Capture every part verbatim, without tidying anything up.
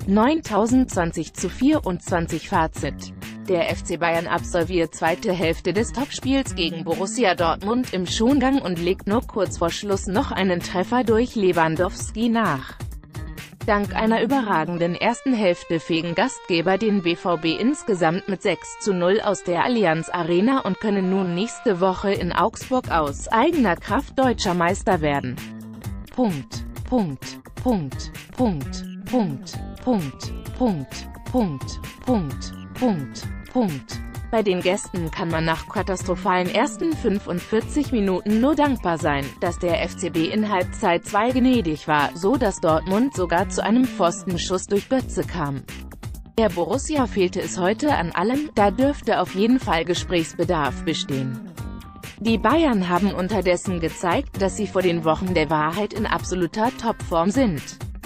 neuntausend zwanzig zu vierundzwanzig Fazit: Der F C Bayern absolviert zweite Hälfte des Topspiels gegen Borussia Dortmund im Schongang und legt nur kurz vor Schluss noch einen Treffer durch Lewandowski nach. Dank einer überragenden ersten Hälfte fegen Gastgeber den B V B insgesamt mit sechs zu null aus der Allianz Arena und können nun nächste Woche in Augsburg aus eigener Kraft deutscher Meister werden. Punkt. Punkt. Punkt. Punkt. Punkt. Punkt. Punkt. Punkt. Punkt. Punkt. Punkt. Bei den Gästen kann man nach katastrophalen ersten fünfundvierzig Minuten nur dankbar sein, dass der F C B in Halbzeit zwei gnädig war, so dass Dortmund sogar zu einem Pfostenschuss durch Götze kam. Der Borussia fehlte es heute an allem, da dürfte auf jeden Fall Gesprächsbedarf bestehen. Die Bayern haben unterdessen gezeigt, dass sie vor den Wochen der Wahrheit in absoluter Topform sind.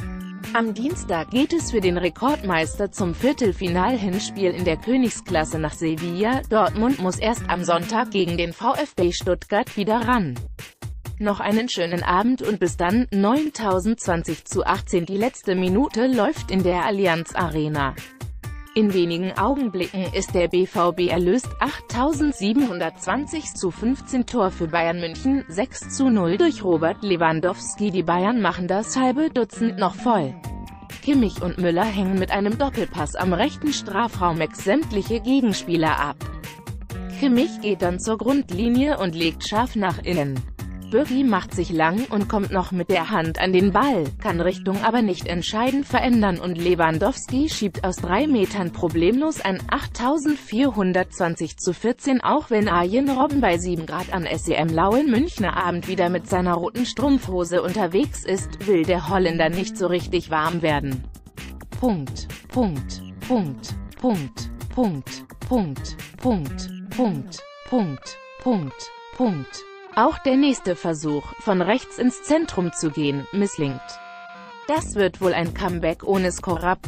Am Dienstag geht es für den Rekordmeister zum Viertelfinal-Hinspiel in der Königsklasse nach Sevilla. Dortmund muss erst am Sonntag gegen den VfB Stuttgart wieder ran. Noch einen schönen Abend und bis dann. Neuntausend zwanzig zu achtzehn. Die letzte Minute läuft in der Allianz Arena. In wenigen Augenblicken ist der B V B erlöst. Achttausendsiebenhundertzwanzig zu fünfzehn Tor für Bayern München, sechs zu null durch Robert Lewandowski. Die Bayern machen das halbe Dutzend noch voll. Kimmich und Müller hängen mit einem Doppelpass am rechten Strafraumeck sämtliche Gegenspieler ab. Kimmich geht dann zur Grundlinie und legt scharf nach innen. Birki macht sich lang und kommt noch mit der Hand an den Ball, kann Richtung aber nicht entscheidend verändern und Lewandowski schiebt aus drei Metern problemlos ein. Achttausendvierhundertzwanzig zu vierzehn. Auch wenn Arjen Robben bei sieben Grad am S E M-lauen Münchner Abend wieder mit seiner roten Strumpfhose unterwegs ist, will der Holländer nicht so richtig warm werden. Punkt. Punkt. Punkt. Punkt. Punkt. Punkt. Punkt. Punkt. Punkt. Punkt. Punkt. Auch der nächste Versuch, von rechts ins Zentrum zu gehen, misslingt. Das wird wohl ein Comeback ohne Scorer.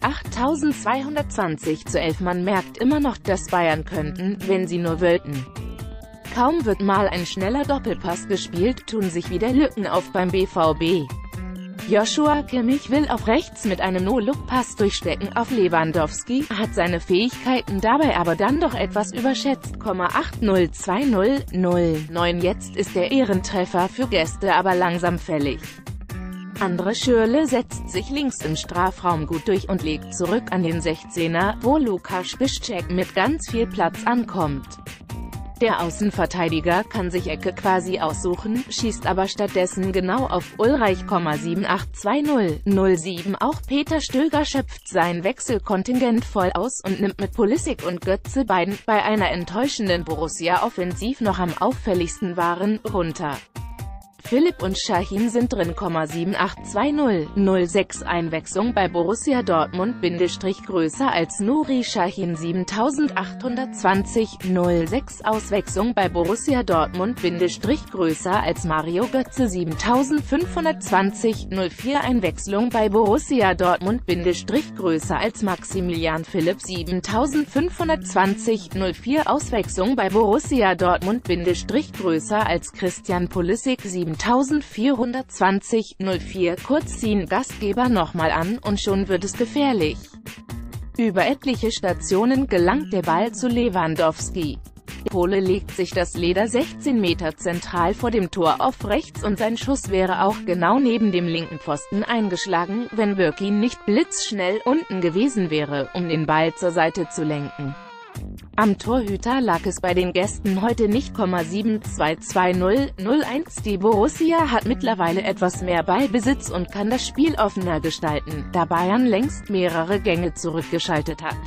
Achttausendzweihundertzwanzig zu elf. Man merkt immer noch, dass Bayern könnten, wenn sie nur wollten. Kaum wird mal ein schneller Doppelpass gespielt, tun sich wieder Lücken auf beim B V B. Joshua Kimmich will auf rechts mit einem No-Look-Pass durchstecken auf Lewandowski, hat seine Fähigkeiten dabei aber dann doch etwas überschätzt. achtzig-null-null-neun. Jetzt ist der Ehrentreffer für Gäste aber langsam fällig. Andre Schürrle setzt sich links im Strafraum gut durch und legt zurück an den sechzehner, wo Lukas Piszczek mit ganz viel Platz ankommt. Der Außenverteidiger kann sich Ecke quasi aussuchen, schießt aber stattdessen genau auf Ulreich. sieben acht zwei null null sieben. Auch Peter Stöger schöpft sein Wechselkontingent voll aus und nimmt mit Pulisic und Götze, beiden bei einer enttäuschenden Borussia offensiv noch am auffälligsten waren, runter. Philipp und Şahin sind drin. sieben acht zwei null null sechs. Einwechslung bei Borussia Dortmund Bindestrich größer als Nuri Şahin. siebentausendachthundertzwanzig null sechs. Auswechslung bei Borussia Dortmund Bindestrich größer als Mario Götze. siebentausendfünfhundertzwanzig null vier. Einwechslung bei Borussia Dortmund Bindestrich größer als Maximilian Philipp. siebentausendfünfhundertzwanzig null vier. Auswechslung bei Borussia Dortmund Bindestrich größer als Christian Pulisic. siebentausendvierhundertzwanzig null vier. Kurz ziehen Gastgeber nochmal an, und schon wird es gefährlich. Über etliche Stationen gelangt der Ball zu Lewandowski. Der Pole legt sich das Leder sechzehn Meter zentral vor dem Tor auf rechts und sein Schuss wäre auch genau neben dem linken Pfosten eingeschlagen, wenn Birki nicht blitzschnell unten gewesen wäre, um den Ball zur Seite zu lenken. Am Torhüter lag es bei den Gästen heute nicht. sieben zwei zwei null null eins. Die Borussia hat mittlerweile etwas mehr Ballbesitz und kann das Spiel offener gestalten, da Bayern längst mehrere Gänge zurückgeschaltet hat.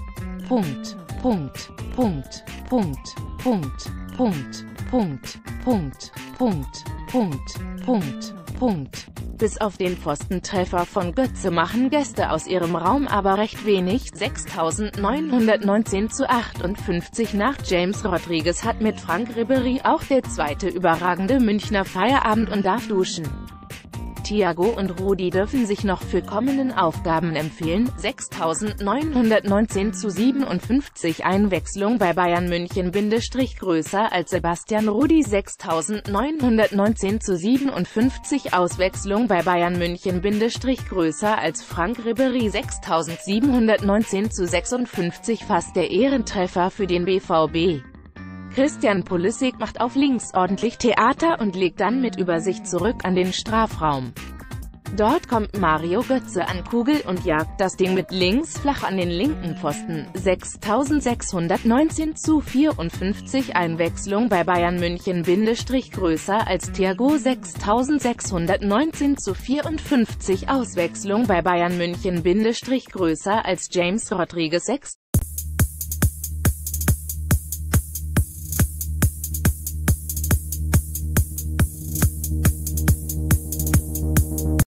Punkt. Punkt. Punkt. Punkt. Punkt. Punkt. Punkt. Punkt. Punkt. Punkt. Punkt. Punkt. Bis auf den Pfostentreffer von Götze machen Gäste aus ihrem Raum aber recht wenig. sechstausendneunhundertneunzehn zu achtundfünfzig. Nach James Rodriguez hat mit Franck Ribéry auch der zweite überragende Münchner Feierabend und darf duschen. Thiago und Rudi dürfen sich noch für kommenden Aufgaben empfehlen, sechstausendneunhundertneunzehn zu siebenundfünfzig Einwechslung bei Bayern München – größer als Sebastian Rudi sechstausendneunhundertneunzehn zu siebenundfünfzig Auswechslung bei Bayern München – größer als Franck Ribéry sechstausendsiebenhundertneunzehn zu sechsundfünfzig fast der Ehrentreffer für den B V B. Christian Pulisic macht auf links ordentlich Theater und legt dann mit Übersicht zurück an den Strafraum. Dort kommt Mario Götze an Kugel und jagt das Ding mit links flach an den linken Pfosten. sechstausendsechshundertneunzehn zu vierundfünfzig Einwechslung bei Bayern München – größer als Thiago sechstausendsechshundertneunzehn zu vierundfünfzig Auswechslung bei Bayern München – größer als James Rodriguez sechs